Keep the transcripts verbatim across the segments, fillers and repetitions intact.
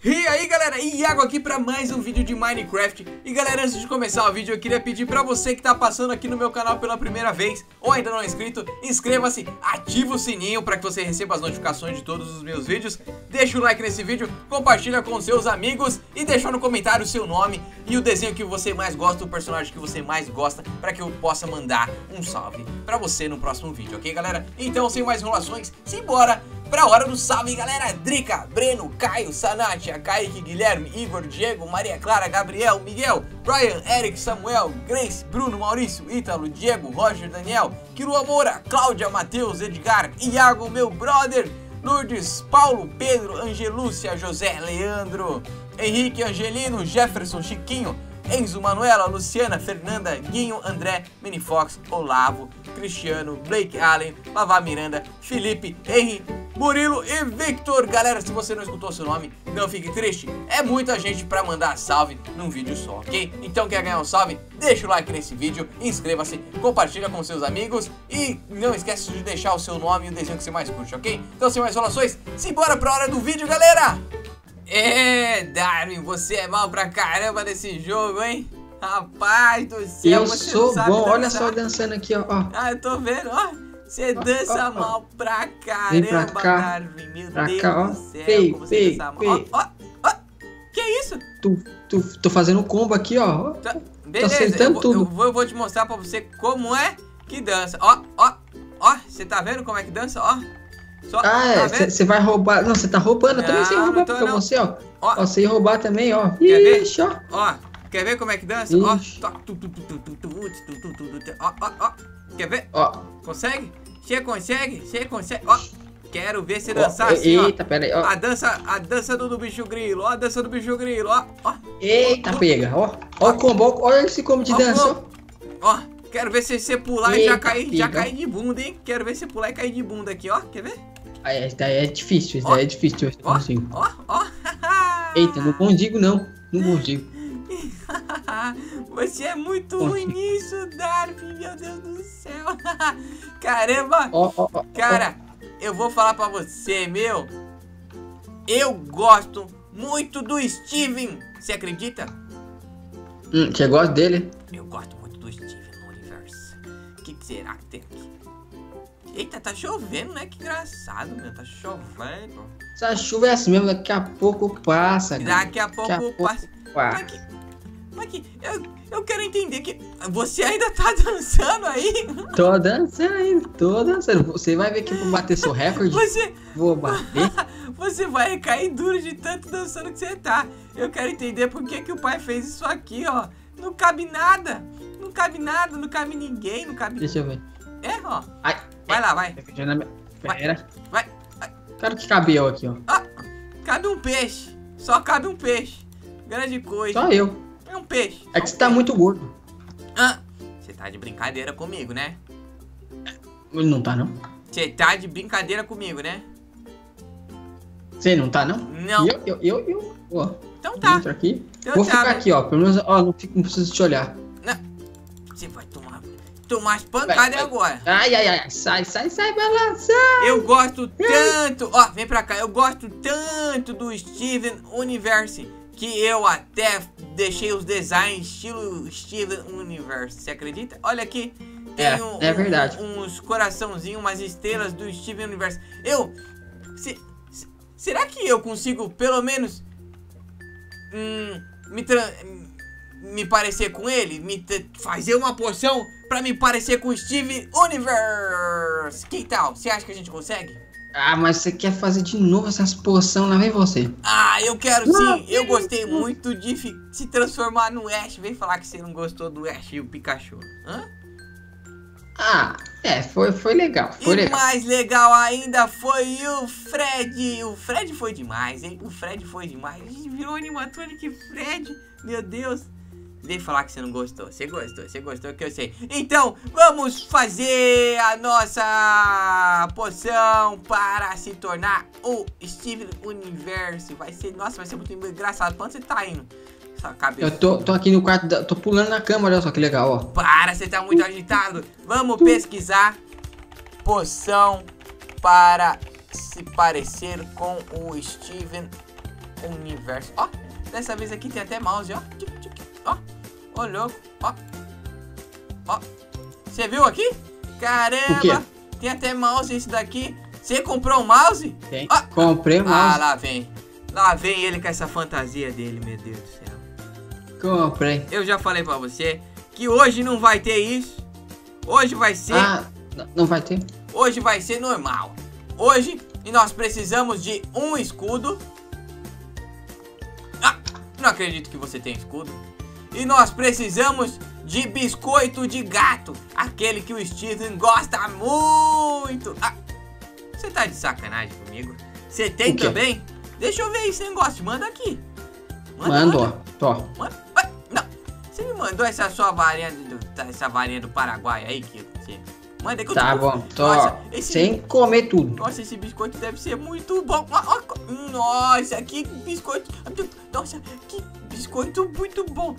E aí galera, Iago aqui pra mais um vídeo de Minecraft. E galera, antes de começar o vídeo eu queria pedir pra você que tá passando aqui no meu canal pela primeira vez ou ainda não é inscrito, inscreva-se, ativa o sininho pra que você receba as notificações de todos os meus vídeos. Deixa o like nesse vídeo, compartilha com seus amigos e deixa no comentário o seu nome e o desenho que você mais gosta, o personagem que você mais gosta, pra que eu possa mandar um salve pra você no próximo vídeo, ok galera? Então sem mais enrolações, simbora pra hora do salve galera. Drica, Breno, Caio, Sanatia, Kaique, Guilherme, Igor, Diego, Maria Clara, Gabriel, Miguel, Brian, Eric, Samuel, Grace, Bruno, Maurício, Ítalo, Diego, Roger, Daniel, Kirua Moura, Cláudia, Matheus, Edgar, Iago, meu brother, Lourdes, Paulo, Pedro, Angelúcia, José, Leandro, Henrique, Angelino, Jefferson, Chiquinho, Enzo, Manuela, Luciana, Fernanda, Guinho, André, Minifox, Olavo, Cristiano, Blake Allen, Lavá Miranda, Felipe, Henry, Murilo e Victor. Galera, se você não escutou seu nome, não fique triste. É muita gente pra mandar salve num vídeo só, ok? Então quer ganhar um salve? Deixa o like nesse vídeo, inscreva-se, compartilha com seus amigos e não esquece de deixar o seu nome e o desenho que você mais curte, ok? Então sem mais enrolações, simbora pra hora do vídeo, galera! É, Darwin, você é mal pra caramba nesse jogo, hein? Rapaz do céu, eu você sou não sabe bom, dançar. olha só dançando aqui, ó, ó. Ah, eu tô vendo, ó. Você dança ó, ó, mal pra caramba, vem pra cá, Darwin. Meu pra Deus cá, ó. do céu, Pei, como você pei, dança mal. pei. Ó, ó, ó. Que isso? Tu, tu, tô fazendo um combo aqui, ó. Tá, Tô beleza, acertando eu, vou- tudo. eu, vou, eu vou te mostrar pra você como é que dança. Ó, ó, ó. Você tá vendo como é que dança? Ó. Só, Ah, tá é, vendo? você vai roubar. Não, você tá roubando, eu também sei Não, roubar não tô, pra não. você, ó. Ó. Ó, você ia roubar também, ó. Quer ver? Ixi, ó. Ó, quer ver como é que dança? Ixi. Ó, tu, tu, tu, tu, tu, tu, tu, tu, tu, tu, tu. Ó, ó, ó. Quer ver? Ó. Consegue? Você consegue? Você consegue? Ó, quero ver você Ó, dançar assim, ó. eita, pera aí, ó. A dança, a dança do, do bicho grilo, ó, a dança do bicho grilo, ó, ó. Eita, pega, ó. Ó o combo, ó, olha esse combo de Ó, dança, ó. Ó, quero ver se você pular e já Eita, cair, já pega. cair de bunda, hein? Quero ver você pular e cair de bunda aqui, ó. Quer ver? Aí, esse daí é difícil, esse Ó. daí é difícil, eu Ó, consigo. ó, ó. Eita, não condigo não, não condigo. Você é muito Consigo. ruim nisso, Darwin, meu Deus do céu. Caramba. Ó, ó, ó. Cara, eu vou falar pra você, meu. Eu gosto muito do Steven. Você acredita? Hum, você gosta dele? Eu gosto muito do Steven no universo. O que, que será que tem aqui? Eita, tá chovendo, né? Que engraçado, meu. Tá chovendo. Essa chuva é assim mesmo, daqui a pouco passa. cara. Daqui a pouco Daqui a pouco passa. passa. Mas que, mas que, eu, eu quero entender que você ainda tá dançando aí? Tô dançando, tô dançando. Você vai ver que eu vou bater seu recorde. Você, Vou bater. você vai cair duro de tanto dançando que você tá. Eu quero entender por que, que o pai fez isso aqui, ó. Não cabe nada. Não cabe nada, não cabe ninguém, não cabe... Deixa eu ver. É, ó. Ai, Vai lá, vai. já na minha- Pera. Vai. Quero que cabe eu aqui, ó. Ah, cabe um peixe. Só cabe um peixe. Grande coisa. Só eu. É um peixe. É que você tá muito gordo. Ah, você tá de brincadeira comigo, né? Não tá, não? Você tá de brincadeira comigo, né? Você não tá, não? Não. Eu, eu, eu, eu. Ó, Então tá. dentro aqui. Então Vou tá, ficar né? aqui, ó. Pelo menos, ó, não, fico, não preciso te olhar. Não. Você vai tomar, tomar as pancadas Vai, vai. agora. Ai, ai, ai. Sai, sai, sai, balançar. Eu gosto tanto, ó, vem pra cá, eu gosto tanto do Steven Universe que eu até deixei os designs estilo Steven Universe, você acredita? Olha aqui, tem É, um- é verdade. um- uns coraçãozinhos, umas estrelas do Steven Universe. Eu, se- se- será que eu consigo pelo menos hum, me, tra- me parecer com ele? Me t- fazer uma poção pra me parecer com o Steven Universe? Que tal? Você acha que a gente consegue? Ah, mas você quer fazer de novo essas poção? Lá vem você. Ah, eu quero sim. Eu gostei muito de fi- se transformar no Ash. Vem falar que você não gostou do Ash e o Pikachu. Hã? Ah, é, foi, foi legal. Foi E legal. mais legal ainda foi o Fred. O Fred foi demais, hein? O Fred foi demais. A gente virou animatronic Fred. Meu Deus. Vem falar que você não gostou. Você gostou, você gostou que eu sei. Então, vamos fazer a nossa poção para se tornar o Steven Universe. Vai ser, nossa, vai ser muito engraçado. Pra onde você tá indo? Sua cabeça. Eu tô, tô aqui no quarto, da, tô pulando na cama, olha só que legal, ó. Para, você tá muito agitado. Vamos pesquisar poção para se parecer com o Steven Universo. Ó, dessa vez aqui tem até mouse, ó. Ó, ó, louco. Ó, ó. Você viu aqui? Caramba, tem até mouse esse daqui. Você comprou um mouse? Tem. Ó. Comprei o mouse. Ah, lá vem. Lá vem ele com essa fantasia dele, meu Deus do céu. Comprei. Eu já falei pra você que hoje não vai ter isso. Hoje vai ser... Ah, não vai ter? Hoje vai ser normal. Hoje nós precisamos de um escudo. Ah, não acredito que você tem escudo. E nós precisamos de biscoito de gato. Aquele que o Steven gosta muito. Ah, você tá de sacanagem comigo? Você tem também? Deixa eu ver esse negócio. Manda aqui. Manda, ó. Tô. Manda. Não. Você me mandou essa sua varinha do, essa varinha do Paraguai aí que você... Manda que eu Tá tô... bom, tô. Nossa, esse... Sem comer tudo. Nossa, esse biscoito deve ser muito bom. Nossa, que biscoito. Nossa, que biscoito muito bom.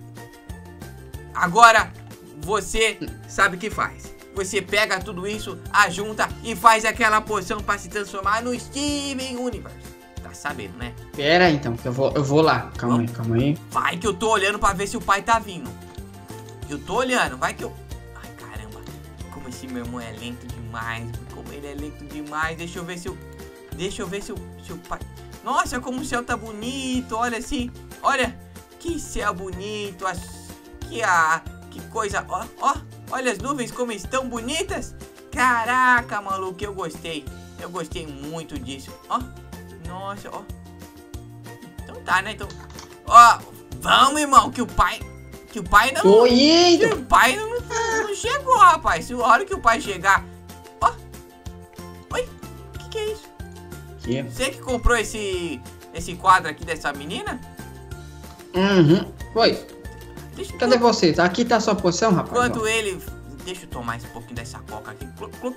Agora, você sabe o que faz. Você pega tudo isso, ajunta e faz aquela poção pra se transformar no Steven Universe. Tá sabendo, né? Pera aí, então, que eu vou, eu vou lá. Calma aí, calma aí. Vai que eu tô olhando pra ver se o pai tá vindo. Eu tô olhando, vai que eu... Ai, caramba. Como esse meu irmão é lento demais. Como ele é lento demais. Deixa eu ver se o... Deixa eu ver se o, se o pai... Nossa, como o céu tá bonito. Olha assim. Olha. Que céu bonito. As... Que, a... que coisa. Ó, ó. Olha as nuvens como estão bonitas. Caraca, maluco. Eu gostei. Eu gostei muito disso. Ó. Nossa, ó. Então tá, né? Então... Ó. Vamos, irmão. Que o pai... Que o pai não... Tô indo. Que o pai não, não chegou, rapaz. Se a hora que o pai chegar... Ó. Oi. O que que é isso? Que? Você que comprou esse... Esse quadro aqui dessa menina? Uhum. Foi. Deixa eu... Cadê você? Tá aqui, tá a sua poção, rapaz? Enquanto ó. ele... Deixa eu tomar esse pouquinho dessa coca aqui.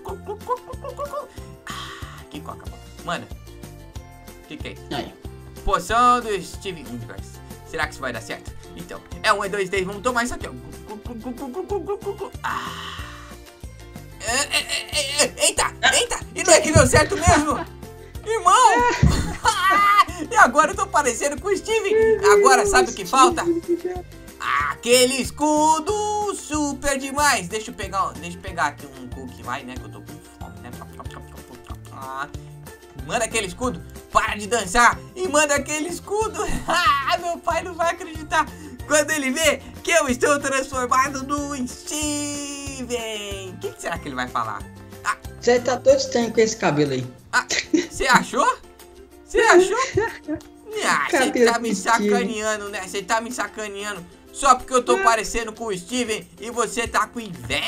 Ah, que coca boa. Manda. O que que é isso? Aí. Poção do Steven Universe. Será que isso vai dar certo? Então, é um, é dois, três, vamos tomar isso aqui, ó. Ah. É, é, é, é, eita, eita, e não é que deu certo mesmo? Irmão! E agora eu tô parecendo com o Steven. Agora sabe o que falta? Aquele escudo super demais. Deixa eu pegar, deixa eu pegar aqui um cookie, vai, né? Que eu tô com fome, né? Manda aquele escudo, para de dançar e manda aquele escudo. Ah, meu pai não vai acreditar quando ele vê que eu estou transformado no Steven. O que, que será que ele vai falar? Você tá todo estranho com esse cabelo aí. Ah, você achou? Você achou? Ah, você tá me sacaneando, né? Você tá me sacaneando só porque eu tô parecendo com o Steven e você tá com inveja.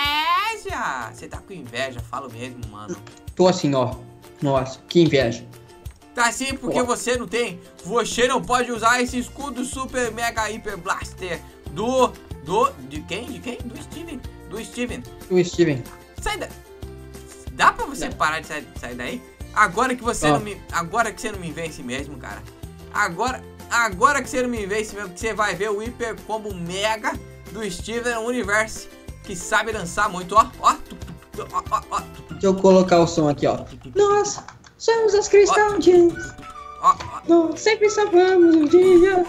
Você tá com inveja, falo mesmo, mano. Tô assim, ó. Nossa, que inveja. Tá sim, porque você não tem. Você não pode usar esse escudo super mega hiper blaster do... Do... De quem? De quem? Do Steven. Do Steven. O Steven. Sai daí. Dá pra você não. parar de sair, sair daí? Agora que você oh. não me... Agora que você não me vence mesmo, cara. Agora... Agora que você não me vence mesmo, que você vai ver o hiper combo mega do Steven Universe. Que sabe dançar muito, ó. Ó. Ó, ó, ó. Deixa eu colocar o som aqui, ó. Nós somos as Crystal Gems. Nós sempre salvamos o dia.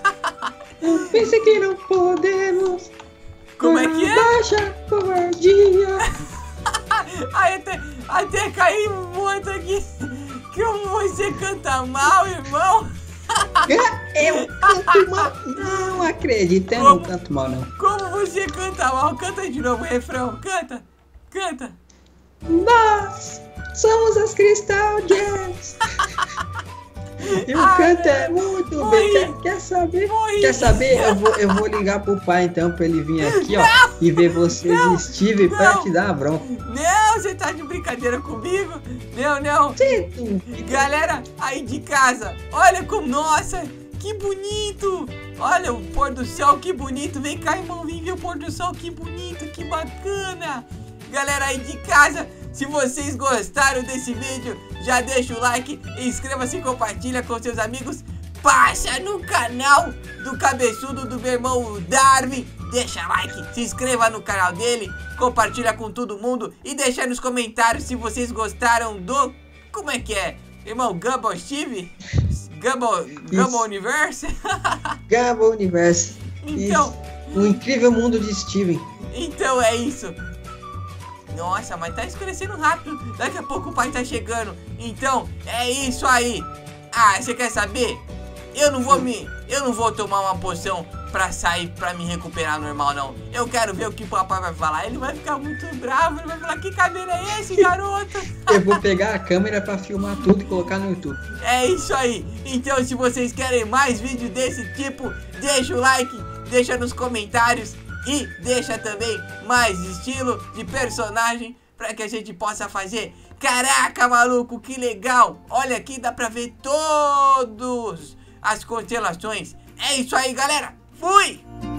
Não pense que não podemos. Como é que é? Baixa covardia. Ai, até, até caí muito aqui. Como você canta mal, irmão. Eu canto mal. Não acredito, eu não canto mal, não. Como você canta mal? Canta de novo o refrão. Canta. Canta. Nós somos as Crystal Gems. E o canto é muito bem. Quer, quer saber? Morri. Quer saber? Eu vou, eu vou ligar pro pai então pra ele vir aqui, ó, não, e ver vocês não, Steve não. Pra te dar a bronca. Não, você tá de brincadeira comigo? Não, não. Sim. Galera aí de casa, olha como, nossa, que bonito. Olha o pôr do sol, que bonito. Vem cá, irmão, vem ver o pôr do sol, que bonito, que bacana. Galera aí de casa, se vocês gostaram desse vídeo, já deixa o like, inscreva-se e compartilha com seus amigos. Passa no canal do cabeçudo do meu irmão Darwin. Deixa like, se inscreva no canal dele, compartilha com todo mundo e deixa nos comentários se vocês gostaram do... Como é que é? Irmão Gumball Steve? Gumball, Gumball Universe? Gumball Universe. Então... Isso. O incrível mundo de Steven. Então é isso. Nossa, mas tá escurecendo rápido. Daqui a pouco o pai tá chegando. Então, é isso aí. Ah, você quer saber? Eu não vou me... Eu não vou tomar uma poção pra sair, pra me recuperar normal, não. Eu quero ver o que o papai vai falar. Ele vai ficar muito bravo. Ele vai falar, que cabelo é esse, garoto? Eu vou pegar a câmera pra filmar tudo e colocar no YouTube. É isso aí. Então, se vocês querem mais vídeos desse tipo, deixa o like, deixa nos comentários. E deixa também mais estilo de personagem pra que a gente possa fazer. Caraca, maluco, que legal. Olha aqui, dá pra ver todas as constelações. É isso aí, galera. Fui!